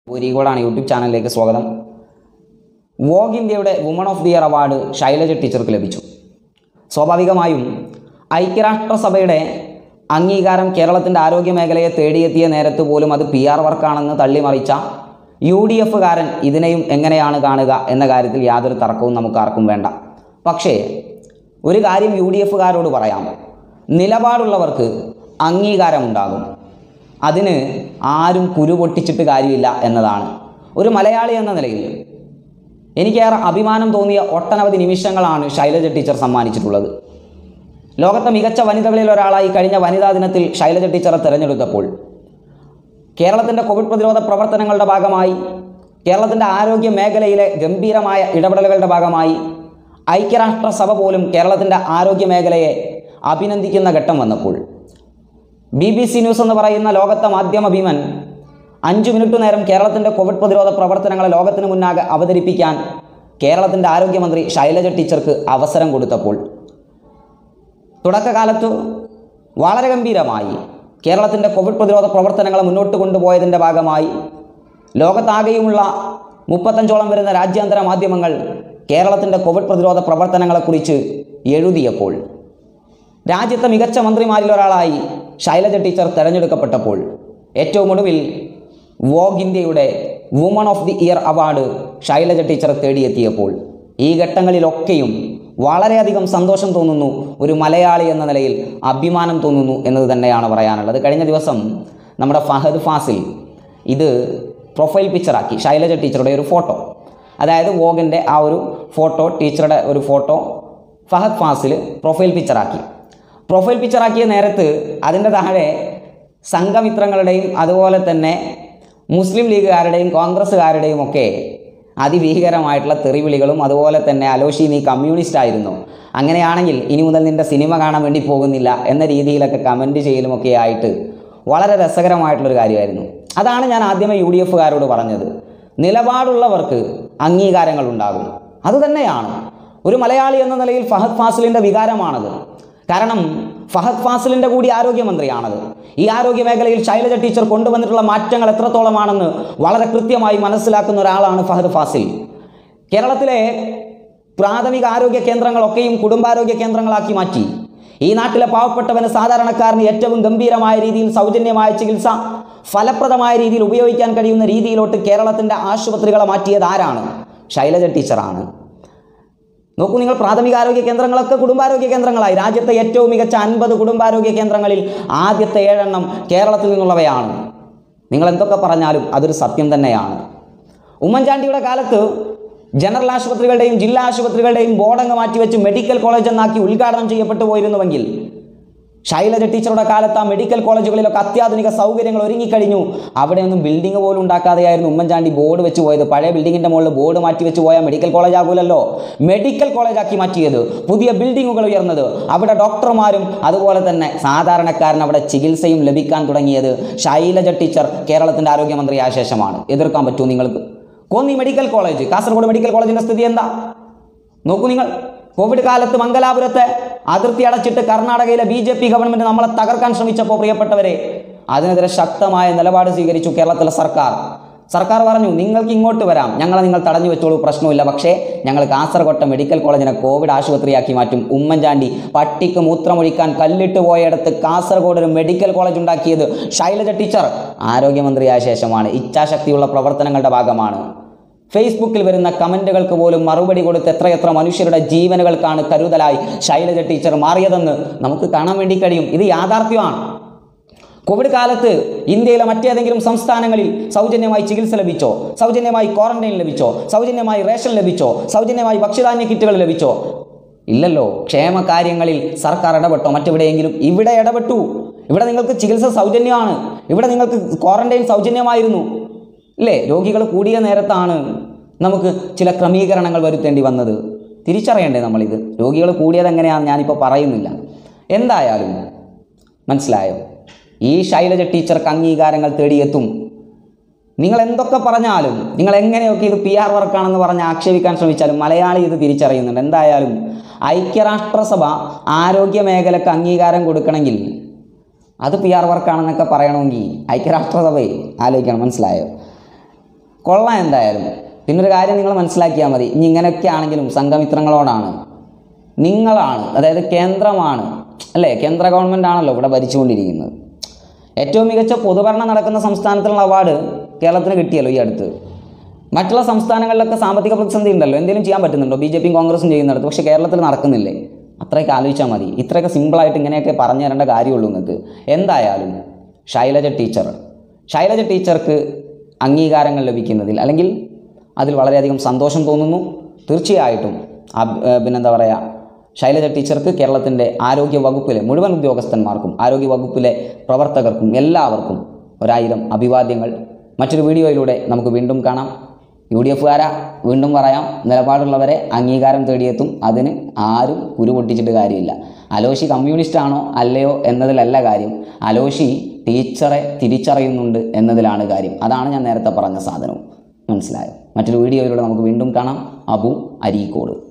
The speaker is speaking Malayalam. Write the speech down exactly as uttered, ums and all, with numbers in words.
ഒരിക്കോടാണ് യൂട്യൂബ് ചാനലിലേക്ക് സ്വാഗതം. വോഗ് ഇന്ത്യയുടെ woman of the year award Shailaja ടീച്ചർക്ക് ലഭിച്ചു. സ്വാഭാവികമായും ഐക്യരാഷ്ട്രസഭയുടെ അംഗീകാരം കേരളത്തിൻ്റെ ആരോഗ്യ മേഖലയെ തേടിയെത്തിയ നേരത്ത് പോലും അത് പി ആർ വർക്കാണെന്ന് തള്ളിമറിച്ച യു ഡി എഫുകാരൻ ഇതിനെയും എങ്ങനെയാണ് കാണുക എന്ന കാര്യത്തിൽ യാതൊരു തർക്കവും നമുക്കാർക്കും വേണ്ട. പക്ഷേ ഒരു കാര്യം യു ഡി എഫുകാരോട് പറയാം, നിലപാടുള്ളവർക്ക് അംഗീകാരമുണ്ടാകും. അതിന് ആരും കുരു പൊട്ടിച്ചിട്ട് കാര്യമില്ല എന്നതാണ്. ഒരു മലയാളി എന്ന നിലയിൽ എനിക്കേറെ അഭിമാനം തോന്നിയ ഒട്ടനവധി നിമിഷങ്ങളാണ് ശൈലജ ടീച്ചർ സമ്മാനിച്ചിട്ടുള്ളത്. ലോകത്തെ മികച്ച വനിതകളിൽ ഒരാളായി കഴിഞ്ഞ വനിതാ ദിനത്തിൽ ശൈലജ ടീച്ചറെ തിരഞ്ഞെടുത്തപ്പോൾ കേരളത്തിൻ്റെ കോവിഡ് പ്രതിരോധ പ്രവർത്തനങ്ങളുടെ ഭാഗമായി, കേരളത്തിൻ്റെ ആരോഗ്യ മേഖലയിലെ ഗംഭീരമായ ഇടപെടലുകളുടെ ഭാഗമായി ഐക്യരാഷ്ട്രസഭ പോലും കേരളത്തിൻ്റെ ആരോഗ്യ മേഖലയെ അഭിനന്ദിക്കുന്ന ഘട്ടം വന്നപ്പോൾ ബി ബി സി ന്യൂസ് എന്ന് പറയുന്ന ലോകത്തെ മാധ്യമ ഭീമൻ അഞ്ച് മിനിറ്റ് നേരം കേരളത്തിൻ്റെ കോവിഡ് പ്രതിരോധ പ്രവർത്തനങ്ങളെ ലോകത്തിന് മുന്നാകെ അവതരിപ്പിക്കാൻ കേരളത്തിൻ്റെ ആരോഗ്യമന്ത്രി ശൈലജ ടീച്ചർക്ക് അവസരം കൊടുത്തപ്പോൾ തുടക്കകാലത്ത് വളരെ ഗംഭീരമായി കേരളത്തിൻ്റെ കോവിഡ് പ്രതിരോധ പ്രവർത്തനങ്ങളെ മുന്നോട്ട് കൊണ്ടുപോയതിൻ്റെ ഭാഗമായി ലോകത്താകെയുമുള്ള മുപ്പത്തഞ്ചോളം വരുന്ന രാജ്യാന്തര മാധ്യമങ്ങൾ കേരളത്തിൻ്റെ കോവിഡ് പ്രതിരോധ പ്രവർത്തനങ്ങളെക്കുറിച്ച് എഴുതിയപ്പോൾ രാജ്യത്തെ മികച്ച മന്ത്രിമാരിൽ ഒരാളായി ശൈലജ ടീച്ചർ തിരഞ്ഞെടുക്കപ്പെട്ടപ്പോൾ ഏറ്റവും ഒടുവിൽ വോഗ് ഇന്ത്യയുടെ woman of the year award Shailaja teacher തേടിയെത്തിയപ്പോൾ ഈ ഘട്ടങ്ങളിലൊക്കെയും വളരെയധികം സന്തോഷം തോന്നുന്നു. ഒരു മലയാളി എന്ന നിലയിൽ അഭിമാനം തോന്നുന്നു എന്നത് തന്നെയാണ് പറയാനുള്ളത്. കഴിഞ്ഞ ദിവസം നമ്മുടെ ഫഹദ് ഫാസിൽ ഇത് പ്രൊഫൈൽ പിക്ചറാക്കി ശൈലജ ടീച്ചറുടെ ഒരു ഫോട്ടോ, അതായത് വോഗിൻ്റെ ആ ഒരു ഫോട്ടോ, ടീച്ചറുടെ ഒരു ഫോട്ടോ ഫഹദ് ഫാസിൽ പ്രൊഫൈൽ പിക്ചറാക്കി. പ്രൊഫൈൽ പിക്ചറാക്കിയ നേരത്ത് അതിൻ്റെ താഴെ സംഘമിത്രങ്ങളുടെയും അതുപോലെ തന്നെ മുസ്ലിം ലീഗുകാരുടെയും കോൺഗ്രസ്സുകാരുടെയും ഒക്കെ അതിഭീകരമായിട്ടുള്ള തെറിവിളികളും അതുപോലെ തന്നെ അലോഷി നീ കമ്മ്യൂണിസ്റ്റ് ആയിരുന്നു, അങ്ങനെയാണെങ്കിൽ ഇനി മുതൽ നിൻ്റെ സിനിമ കാണാൻ വേണ്ടി പോകുന്നില്ല എന്ന രീതിയിലൊക്കെ കമൻറ്റ് ചെയ്യലുമൊക്കെ ആയിട്ട് വളരെ രസകരമായിട്ടുള്ളൊരു കാര്യമായിരുന്നു. അതാണ് ഞാൻ ആദ്യമേ യു ഡി എഫുകാരോട് പറഞ്ഞത്, നിലപാടുള്ളവർക്ക് അംഗീകാരങ്ങൾ ഉണ്ടാകും. അതുതന്നെയാണ് ഒരു മലയാളി എന്ന നിലയിൽ ഫഹദ് ഫാസിലിൻ്റെ വികാരമാണത്. കാരണം ഫഹദ് ഫാസിലിൻ്റെ കൂടി ആരോഗ്യമന്ത്രിയാണത്. ഈ ആരോഗ്യ മേഖലയിൽ ശൈലജ ടീച്ചർ കൊണ്ടുവന്നിട്ടുള്ള മാറ്റങ്ങൾ എത്രത്തോളമാണെന്ന് വളരെ കൃത്യമായി മനസ്സിലാക്കുന്ന ഒരാളാണ് ഫഹദ് ഫാസിൽ. കേരളത്തിലെ പ്രാഥമിക ആരോഗ്യ കേന്ദ്രങ്ങളൊക്കെയും കുടുംബാരോഗ്യ കേന്ദ്രങ്ങളാക്കി മാറ്റി. ഈ നാട്ടിലെ പാവപ്പെട്ടവന്, സാധാരണക്കാരന് ഏറ്റവും ഗംഭീരമായ രീതിയിൽ സൗജന്യമായ ചികിത്സ ഫലപ്രദമായ രീതിയിൽ ഉപയോഗിക്കാൻ കഴിയുന്ന രീതിയിലോട്ട് കേരളത്തിൻ്റെ ആശുപത്രികളെ മാറ്റിയത് ആരാണ്? ശൈലജ ടീച്ചറാണ്. നോക്കൂ നിങ്ങൾ, പ്രാഥമിക ആരോഗ്യ കേന്ദ്രങ്ങളൊക്കെ കുടുംബാരോഗ്യ കേന്ദ്രങ്ങളായി. രാജ്യത്തെ ഏറ്റവും മികച്ച അൻപത് കുടുംബാരോഗ്യ കേന്ദ്രങ്ങളിൽ ആദ്യത്തെ ഏഴെണ്ണം കേരളത്തിൽ നിന്നുള്ളവയാണ്. നിങ്ങൾ എന്തൊക്കെ പറഞ്ഞാലും അതൊരു സത്യം തന്നെയാണ്. ഉമ്മൻചാണ്ടിയുടെ കാലത്ത് ജനറൽ ആശുപത്രികളുടെയും ജില്ലാ ആശുപത്രികളുടെയും ബോർഡങ്ങ് മാറ്റിവെച്ച് മെഡിക്കൽ കോളേജ് എന്നാക്കി ഉദ്ഘാടനം ചെയ്യപ്പെട്ടു പോയിരുന്നുവെങ്കിൽ ശൈലജ ടീച്ചറുടെ കാലത്ത് ആ മെഡിക്കൽ കോളേജുകളിലൊക്കെ അത്യാധുനിക സൗകര്യങ്ങൾ ഒരുങ്ങിക്കഴിഞ്ഞു. അവിടെയൊന്നും ബിൽഡിംഗ് പോലും ഉണ്ടാക്കാതെയായിരുന്നു ഉമ്മൻചാണ്ടി ബോർഡ് വെച്ച് പോയത്. പഴയ ബിൽഡിങ്ങിൻ്റെ മുകളിൽ ബോർഡ് മാറ്റി വെച്ച് പോയാൽ മെഡിക്കൽ കോളേജ് ആകൂലല്ലോ. മെഡിക്കൽ കോളേജാക്കി മാറ്റിയത്, പുതിയ ബിൽഡിങ്ങുകൾ ഉയർന്നത്, അവിടെ ഡോക്ടർമാരും അതുപോലെ തന്നെ സാധാരണക്കാരൻ അവിടെ ചികിത്സയും ലഭിക്കാൻ തുടങ്ങിയത് ശൈലജ ടീച്ചർ കേരളത്തിൻ്റെ ആരോഗ്യമന്ത്രിയായ ശേഷമാണ്. എതിർക്കാൻ പറ്റുമോ നിങ്ങൾക്ക്? Konni medical college, Kasaragod medical കോളേജിൻ്റെ സ്ഥിതി എന്താ നോക്കൂ നിങ്ങൾ. കോവിഡ് കാലത്ത് മംഗലാപുരത്തെ അതിർത്തി അടച്ചിട്ട് കർണാടകയിലെ ബി ജെ പി ഗവൺമെൻറ് നമ്മളെ തകർക്കാൻ ശ്രമിച്ചപ്പോൾ പ്രിയപ്പെട്ടവരെ അതിനെതിരെ ശക്തമായ നിലപാട് സ്വീകരിച്ചു കേരളത്തിലെ സർക്കാർ. സർക്കാർ പറഞ്ഞു, നിങ്ങൾക്ക് ഇങ്ങോട്ട് വരാം, ഞങ്ങളെ നിങ്ങൾ തടഞ്ഞു വെച്ചോളൂ, പ്രശ്നമില്ല, പക്ഷേ ഞങ്ങൾ കാസർഗോട്ടെ മെഡിക്കൽ കോളേജിനെ കോവിഡ് ആശുപത്രിയാക്കി മാറ്റും. ഉമ്മൻചാണ്ടി പട്ടിക്ക് മൂത്രമൊഴിക്കാൻ കല്ലിട്ട് പോയയിടത്ത് കാസർഗോഡ് ഒരു മെഡിക്കൽ കോളേജ് ഉണ്ടാക്കിയത് ശൈലജ ടീച്ചർ ആരോഗ്യമന്ത്രിയായ ശേഷമാണ്. ഇച്ഛാശക്തിയുള്ള പ്രവർത്തനങ്ങളുടെ ഭാഗമാണ്. ഫേസ്ബുക്കിൽ വരുന്ന കമൻറ്റുകൾക്ക് പോലും മറുപടി കൊടുത്ത് എത്രയെത്ര മനുഷ്യരുടെ ജീവനുകൾക്കാണ് കരുതലായി ശൈലജ ടീച്ചർ മാറിയതെന്ന് നമുക്ക് കാണാൻ വേണ്ടി കഴിയും. ഇത് യാഥാർത്ഥ്യമാണ്. കോവിഡ് കാലത്ത് ഇന്ത്യയിലെ മറ്റേതെങ്കിലും സംസ്ഥാനങ്ങളിൽ സൗജന്യമായി ചികിത്സ ലഭിച്ചോ? സൗജന്യമായി ക്വാറന്റൈൻ ലഭിച്ചോ? സൗജന്യമായി റേഷൻ ലഭിച്ചോ? സൗജന്യമായി ഭക്ഷ്യധാന്യ കിറ്റുകൾ ലഭിച്ചോ? ഇല്ലല്ലോ. ക്ഷേമകാര്യങ്ങളിൽ സർക്കാർ ഇടപെട്ടോ മറ്റെവിടെയെങ്കിലും? ഇവിടെ ഇടപെട്ടു. ഇവിടെ നിങ്ങൾക്ക് ചികിത്സ സൗജന്യമാണ്. ഇവിടെ നിങ്ങൾക്ക് ക്വാറന്റൈൻ സൗജന്യമായിരുന്നു അല്ലേ? രോഗികൾ കൂടിയ നേരത്താണ് നമുക്ക് ചില ക്രമീകരണങ്ങൾ വരുത്തേണ്ടി വന്നത്. തിരിച്ചറിയണ്ടേ നമ്മളിത്? രോഗികൾ കൂടിയത് എങ്ങനെയാണെന്ന് ഞാനിപ്പോൾ പറയുന്നില്ല. എന്തായാലും മനസ്സിലായോ? ഈ ശൈലജ ടീച്ചർക്ക് അംഗീകാരങ്ങൾ തേടിയെത്തും. നിങ്ങൾ എന്തൊക്കെ പറഞ്ഞാലും, നിങ്ങൾ എങ്ങനെയൊക്കെ ഇത് പി ആർ വർക്കാണെന്ന് പറഞ്ഞ് ആക്ഷേപിക്കാൻ ശ്രമിച്ചാലും മലയാളി ഇത് തിരിച്ചറിയുന്നുണ്ട്. എന്തായാലും ഐക്യരാഷ്ട്രസഭ ആരോഗ്യ മേഖലയ്ക്ക് അംഗീകാരം കൊടുക്കണമെങ്കിൽ അത് പി ആർ വർക്കാണെന്നൊക്കെ പറയണമെങ്കിൽ ഐക്യരാഷ്ട്രസഭയെ ആലോചിക്കണം. മനസ്സിലായോ? കൊള്ളാം എന്തായാലും. പിന്നൊരു കാര്യം നിങ്ങൾ മനസ്സിലാക്കിയാൽ മതി, ഇനി ഇങ്ങനെയൊക്കെ ആണെങ്കിലും സംഘമിത്രങ്ങളോടാണ്, നിങ്ങളാണ്, അതായത് കേന്ദ്രമാണ് അല്ലേ, കേന്ദ്ര ഗവൺമെൻറ് ആണല്ലോ ഇവിടെ ഭരിച്ചുകൊണ്ടിരിക്കുന്നത്. ഏറ്റവും മികച്ച പൊതുഭരണം നടക്കുന്ന സംസ്ഥാനത്തിനുള്ള അവാർഡ് കേരളത്തിന് കിട്ടിയല്ലോ ഈ അടുത്ത്. മറ്റുള്ള സംസ്ഥാനങ്ങളിലൊക്കെ സാമ്പത്തിക പ്രതിസന്ധി ഉണ്ടല്ലോ, എന്തെങ്കിലും ചെയ്യാൻ പറ്റുന്നുണ്ടോ? ബി ജെ പിയും കോൺഗ്രസും ചെയ്യുന്നിടത്ത്, പക്ഷേ കേരളത്തിൽ നടക്കുന്നില്ലേ? അത്രയൊക്കെ ആലോചിച്ചാൽ മതി. ഇത്രയൊക്കെ സിമ്പിളായിട്ട് ഇങ്ങനെയൊക്കെ പറഞ്ഞു തരേണ്ട കാര്യമുള്ളൂ നിങ്ങൾക്ക്. എന്തായാലും ശൈലജ ടീച്ചർ ശൈലജ ടീച്ചർക്ക് അംഗീകാരങ്ങൾ ലഭിക്കുന്നതിൽ അല്ലെങ്കിൽ അതിൽ വളരെയധികം സന്തോഷം തോന്നുന്നു. തീർച്ചയായിട്ടും പിന്നെന്താ പറയുക, ശൈലജ ടീച്ചർക്ക് കേരളത്തിൻ്റെ ആരോഗ്യ വകുപ്പിലെ മുഴുവൻ ഉദ്യോഗസ്ഥന്മാർക്കും ആരോഗ്യ വകുപ്പിലെ പ്രവർത്തകർക്കും എല്ലാവർക്കും ഒരായിരം അഭിവാദ്യങ്ങൾ. മറ്റൊരു വീഡിയോയിലൂടെ നമുക്ക് വീണ്ടും കാണാം. യു ഡി എഫുകാരാ വീണ്ടും പറയാം, നിലപാടുള്ളവരെ അംഗീകാരം തേടിയെത്തും. അതിന് ആരും കുരു പൊട്ടിച്ചിട്ട് കാര്യമില്ല. അലോഷി കമ്മ്യൂണിസ്റ്റ് ആണോ അല്ലയോ എന്നതിലല്ല കാര്യം, അലോഷി ടീച്ചറെ തിരിച്ചറിയുന്നുണ്ട് എന്നതിലാണ് കാര്യം. അതാണ് ഞാൻ നേരത്തെ പറഞ്ഞ സാധനവും. മനസ്സിലായോ? മറ്റൊരു വീഡിയോയിലൂടെ നമുക്ക് വീണ്ടും കാണാം. അബു അരീക്കോട്.